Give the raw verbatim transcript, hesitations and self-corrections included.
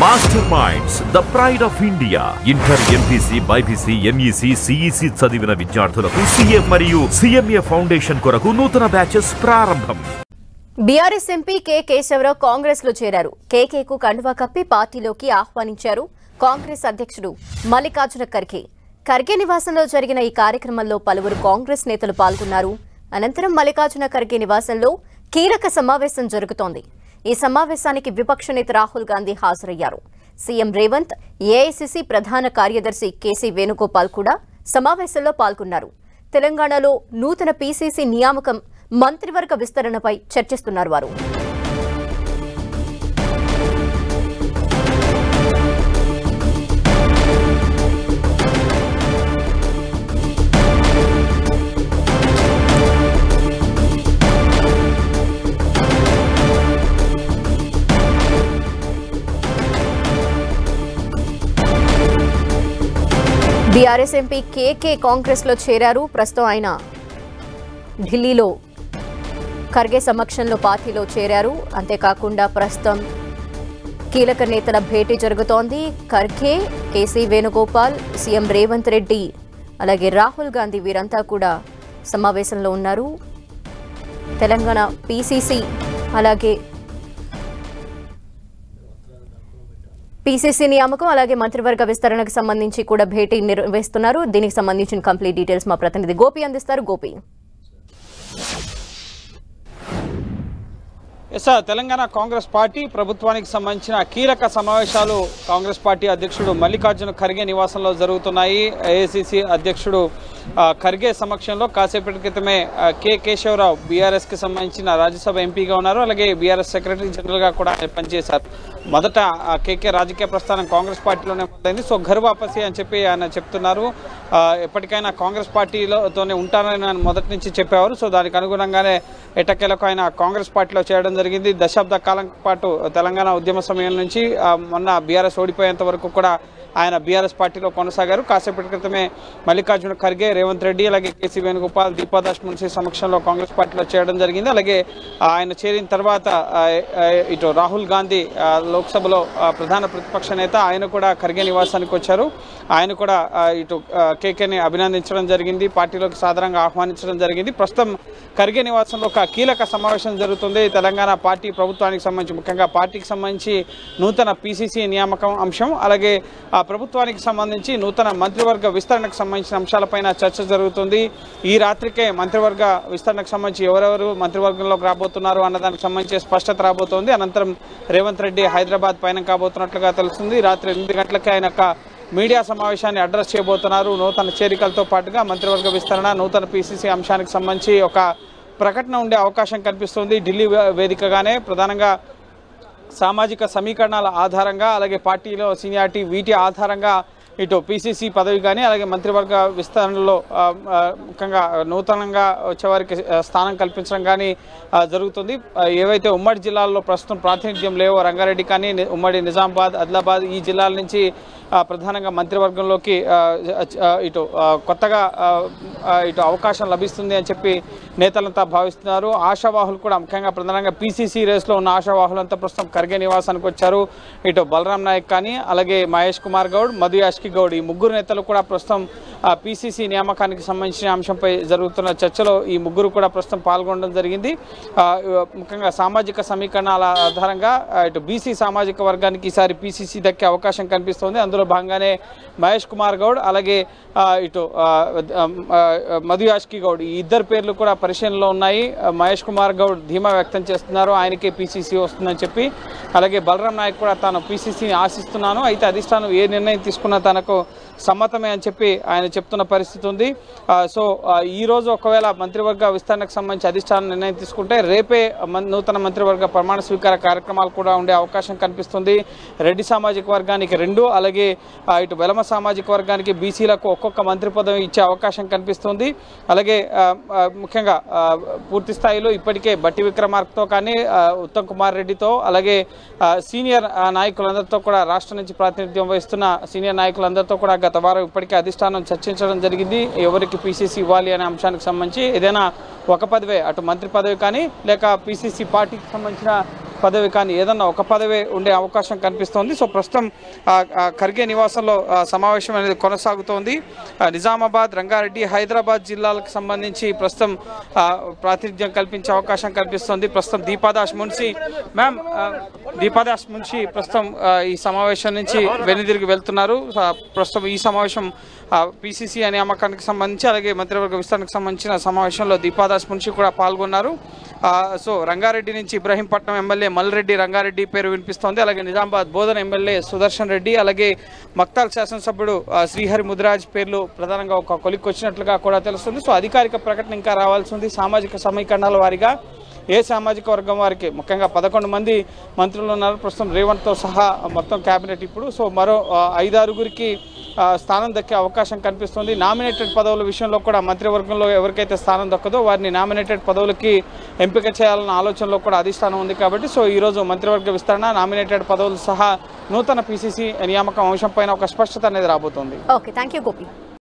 Master minds the pride of India. Inter, MPC, BiPC, MEC, CEC చదివిన విద్యార్థులకు CA మరియు సీఎంఏ foundation కొరకు నూతన బ్యాచెస్ ప్రారంభం. BRS MP K Keshavarao Congress లో చేరారు. కేకేకు కండువా కప్పి పార్టీలోకి ఆహ్వానించారు కాంగ్రెస్ అధ్యక్షుడు మల్లికార్జున ఖర్గే. ఖర్గే నివాసంలో జరిగిన ఈ కార్యక్రమంలో పలువురు కాంగ్రెస్ నేతలు పాల్గొన్నారు. అనంతరం మల్లికార్జున ఖర్గే నివాసంలో కీలక సమావేశం జరుగుతోంది. ఈ సమావేశానికి విపక్ష నేత రాహుల్ గాంధీ హాజరయ్యారు. సీఎం రేవంత్, ఏఐసీసీ ప్రధాన కార్యదర్శి కేసీ వేణుగోపాల్ కూడా సమావేశంలో పాల్గొన్నారు. తెలంగాణలో నూతన పీసీసీ నియామకం, మంత్రివర్గ విస్తరణపై చర్చిస్తున్నారు వారు. బీఆర్ఎస్ ఎంపీ కేకే కాంగ్రెస్ లో చేరారు. ప్రస్తుతం ఆయన ఢిల్లీలో ఖర్గే సమక్షంలో పార్టీలో చేరారు. అంతేకాకుండా ప్రస్తుతం కీలక నేతల భేటీ జరుగుతోంది. ఖర్గే, కేసీ వేణుగోపాల్, సీఎం రేవంత్ రెడ్డి, అలాగే రాహుల్ గాంధీ వీరంతా కూడా సమావేశంలో ఉన్నారు. తెలంగాణ పీసీసీ అలాగే పీసీసీ నియామకం అలాగే మంత్రివర్గ విస్తరణకు సంబంధించి కూడా భేటీ నిర్వహిస్తున్నారు. దీనికి సంబంధించిన కంప్లీట్ డీటెయిల్స్ మా ప్రతినిధి గోపి అందిస్తారు. గోపి, తెలంగాణ కాంగ్రెస్ పార్టీ ప్రభుత్వానికి సంబంధించిన కీలక సమావేశాలు కాంగ్రెస్ పార్టీ అధ్యక్షుడు మల్లికార్జున ఖర్గే నివాసంలో జరుగుతున్నాయి. ఏఐసీసీ అధ్యక్షుడు ఖర్గే సమక్షంలో కాసేపటి క్రితమే కె కేశవరావు బీఆర్ఎస్కి సంబంధించిన రాజ్యసభ ఎంపీగా ఉన్నారు. అలాగే బీఆర్ఎస్ సెక్రటరీ జనరల్గా కూడా పనిచేశారు. మొదట కేకే రాజకీయ ప్రస్థానం కాంగ్రెస్ పార్టీలోనే మొదలైంది. సో ఘర్ వాపసి అని చెప్పి ఆయన చెప్తున్నారు. ఎప్పటికైనా కాంగ్రెస్ పార్టీలోతోనే ఉంటానని ఆయన మొదటి నుంచి చెప్పేవారు. సో దానికి అనుగుణంగానే ఎట్టకేలకు ఆయన కాంగ్రెస్ పార్టీలో చేయడం జరిగింది. దశాబ్ద కాలం పాటు తెలంగాణ ఉద్యమ సమయం నుంచి మొన్న బీఆర్ఎస్ ఓడిపోయేంత వరకు కూడా ఆయన బీఆర్ఎస్ పార్టీలో కొనసాగారు. కాసేపటి క్రితమే మల్లికార్జున ఖర్గే, రేవంత్ రెడ్డి, అలాగే కేసీ వేణుగోపాల్, దీపాదాస్ మున్షి సమక్షంలో కాంగ్రెస్ పార్టీలో చేయడం జరిగింది. అలాగే ఆయన చేరిన తర్వాత ఇటు రాహుల్ గాంధీ లోక్సభలో ప్రధాన ప్రతిపక్ష నేత, ఆయన కూడా ఖర్గే నివాసానికి వచ్చారు. ఆయన కూడా ఇటు కేకేని అభినందించడం జరిగింది, పార్టీలోకి సాధారణంగా ఆహ్వానించడం జరిగింది. ప్రస్తుతం ఖర్గే నివాసంలో ఒక కీలక సమావేశం జరుగుతుంది. తెలంగాణ పార్టీ ప్రభుత్వానికి సంబంధించి, ముఖ్యంగా పార్టీకి సంబంధించి నూతన పీసీసీ నియామకం అంశం, అలాగే ప్రభుత్వానికి సంబంధించి నూతన మంత్రివర్గ విస్తరణకు సంబంధించిన అంశాలపైన చర్చ జరుగుతుంది. ఈ రాత్రికే మంత్రివర్గ విస్తరణకు సంబంధించి ఎవరెవరు మంత్రివర్గంలోకి రాబోతున్నారు అన్నదానికి సంబంధించి స్పష్టత రాబోతోంది. అనంతరం రేవంత్ రెడ్డి హైదరాబాద్ పైన కాబోతున్నట్లుగా తెలుస్తుంది. రాత్రి ఎనిమిది గంటలకే ఆయన మీడియా సమావేశాన్ని అడ్రస్ చేయబోతున్నారు. నూతన చేరికలతో పాటుగా మంత్రివర్గ విస్తరణ, నూతన పీసీసీ అంశానికి సంబంధించి ఒక ప్రకటన ఉండే అవకాశం కనిపిస్తుంది. ఢిల్లీ వేదికగానే ప్రధానంగా సామాజిక సమీకరణాల ఆధారంగా, అలాగే పార్టీలో సీనియారిటీ, వీటి ఆధారంగా ఇటు పీసీసీ పదవి కానీ అలాగే మంత్రివర్గ విస్తరణలో ముఖ్యంగా నూతనంగా వచ్చేవారికి స్థానం కల్పించడం కానీ జరుగుతుంది. ఏవైతే ఉమ్మడి జిల్లాల్లో ప్రస్తుతం ప్రాతినిధ్యం లేవో, రంగారెడ్డి కానీ, ఉమ్మడి నిజామాబాద్, ఆదిలాబాద్ ఈ జిల్లాల నుంచి ప్రధానంగా మంత్రివర్గంలోకి ఇటు కొత్తగా ఇటు అవకాశం లభిస్తుంది అని చెప్పి నేతలంతా భావిస్తున్నారు. ఆశావాహులు కూడా ముఖ్యంగా ప్రధానంగా పీసీసీ రేస్లో ఉన్న ఆశావాహులంతా ప్రస్తుతం ఖర్గే నివాసానికి వచ్చారు. ఇటు బలరాం నాయక్ కానీ, అలాగే మహేష్ కుమార్ గౌడ్, మధు యాష్కి గౌడ్, ఈ ముగ్గురు నేతలు కూడా ప్రస్తుతం పీసీసీ నియామకానికి సంబంధించిన అంశంపై జరుగుతున్న చర్చలో ఈ ముగ్గురు కూడా ప్రస్తుతం పాల్గొనడం జరిగింది. ముఖ్యంగా సామాజిక సమీకరణాల ఆధారంగా ఇటు బీసీ సామాజిక వర్గానికి ఈసారి పీసీసీ దక్కే అవకాశం కనిపిస్తోంది. అందులో భాగంగానే మహేష్ కుమార్ గౌడ్, అలాగే ఇటు మధు యాష్కి గౌడ్, ఈ ఇద్దరు పేర్లు కూడా పరిశీలనలో ఉన్నాయి. మహేష్ కుమార్ గౌడ్ ధీమా వ్యక్తం చేస్తున్నారు, ఆయనకే పీసీసీ వస్తుందని చెప్పి. అలాగే బలరాం నాయక్ కూడా తాను పీసీసీని ఆశిస్తున్నాను, అయితే అధిష్టానం ఏ నిర్ణయం తీసుకున్నా తనకు సమ్మతమే అని చెప్పి ఆయన చెప్తున్న పరిస్థితి ఉంది. సో ఈ రోజు ఒకవేళ మంత్రివర్గ విస్తరణకు సంబంధించి అధిష్టానం నిర్ణయం తీసుకుంటే రేపే నూతన మంత్రివర్గ ప్రమాణ స్వీకార కార్యక్రమాలు కూడా ఉండే అవకాశం కనిపిస్తుంది. రెడ్డి సామాజిక వర్గానికి రెండు, అలాగే ఇటు వెలమ సామాజిక వర్గానికి బీసీలకు ఒక్కొక్క మంత్రి పదవి ఇచ్చే అవకాశం కనిపిస్తుంది. అలాగే ముఖ్యంగా పూర్తి స్థాయిలో ఇప్పటికే బట్టి విక్రమార్కతో కానీ, ఉత్తమ్ కుమార్ రెడ్డితో, అలాగే సీనియర్ నాయకులందరితో కూడా రాష్ట్రం నుంచి ప్రాతినిధ్యం వహిస్తున్న సీనియర్ నాయకులందరితో కూడా గత వారం ఇప్పటికే అధిష్టానం చర్చించడం జరిగింది. ఎవరికి పీసీసీ ఇవ్వాలి అనే అంశానికి సంబంధించి ఏదైనా ఒక పదవి, అటు మంత్రి పదవి కానీ లేక పీసీసీ పార్టీకి సంబంధించిన పదవి కానీ ఏదన్నా ఒక పదవి ఉండే అవకాశం కనిపిస్తోంది. సో ప్రస్తుతం ఖర్గే నివాసంలో సమావేశం అనేది కొనసాగుతోంది. నిజామాబాద్, రంగారెడ్డి, హైదరాబాద్ జిల్లాలకు సంబంధించి ప్రస్తుతం ప్రాతినిధ్యం కల్పించే అవకాశం కనిపిస్తోంది. ప్రస్తుతం దీపాదాస్ మున్షి మ్యామ్ దీపాదాస్ మున్షి ప్రస్తుతం ఈ సమావేశం నుంచి వెనుదిరిగి వెళ్తున్నారు. ప్రస్తుతం ఈ సమావేశం పిసిసి నియామకానికి సంబంధించి అలాగే మంత్రివర్గ విస్తరణకు సంబంధించిన సమావేశంలో దీపాదాస్ మున్షి కూడా పాల్గొన్నారు. సో రంగారెడ్డి నుంచి ఇబ్రహీంపట్నం ఎమ్మెల్యే మల్రెడ్డి రంగారెడ్డి పేరు వినిపిస్తోంది. అలాగే నిజామాబాద్ బోధన ఎమ్మెల్యే సుదర్శన్ రెడ్డి, అలాగే మక్తాల్ శాసనసభ్యుడు శ్రీహరి ముదిరాజ్ పేర్లు ప్రధానంగా ఒక కొలిక్కి వచ్చినట్లుగా కూడా తెలుస్తుంది. సో అధికారిక ప్రకటన ఇంకా రావాల్సి ఉంది. సామాజిక సమీకరణాల వారీగా ఏ సామాజిక వర్గం వారికి ముఖ్యంగా పదకొండు మంది మంత్రులు ఉన్నారు ప్రస్తుతం రేవంత్తో సహా మొత్తం క్యాబినెట్ ఇప్పుడు. సో మరో ఐదారుగురికి స్థానం దక్కే అవకాశం కనిపిస్తుంది. నామినేటెడ్ పదవుల విషయంలో కూడా మంత్రివర్గంలో ఎవరికైతే స్థానం దక్కదో వారిని నామినేటెడ్ పదవులకి ఎంపిక చేయాలన్న ఆలోచనలో కూడా అధిష్టానం ఉంది. కాబట్టి సో ఈరోజు మంత్రివర్గ విస్తరణ, నామినేటెడ్ పదవులు సహా నూతన పిసిసి నియామకం అంశం పైన ఒక స్పష్టత అనేది రాబోతోంది. Okay, thank you Gopi.